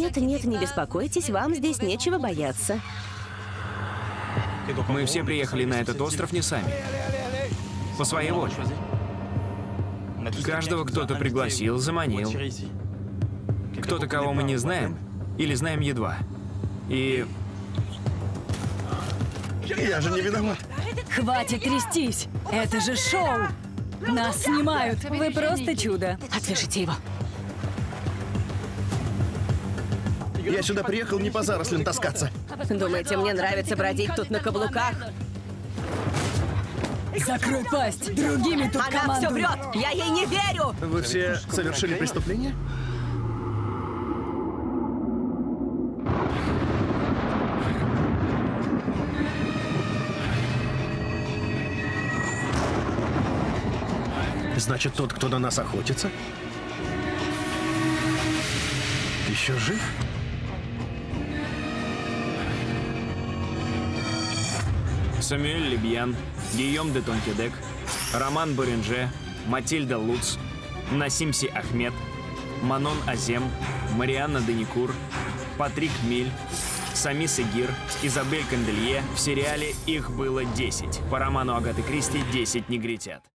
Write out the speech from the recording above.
Нет, нет, не беспокойтесь, вам здесь нечего бояться. Мы все приехали на этот остров не сами. По своей воле. Каждого кто-то пригласил, заманил. Кто-то, кого мы не знаем, или знаем едва. И... Я же не виноват. Хватит трястись! Это же шоу! Нас снимают! Вы просто чудо! Отвяжите его. Я сюда приехал не по зарослям таскаться. Думаете, мне нравится бродить тут на каблуках? Закрой пасть! Другими тут Она все командуй! врет! Я ей не верю! Вы все совершили преступление? Значит, тот, кто на нас охотится, еще жив? Самюэль Лебьян, Гийом де Тонкедек, Роман Боринже, Матильда Луц, Насимси Ахмед, Манон Азем, Марианна Деникур, Патрик Миль, Сами Сегир, Изабель Канделье. В сериале их было 10. По роману Агаты Кристи «10 негритят».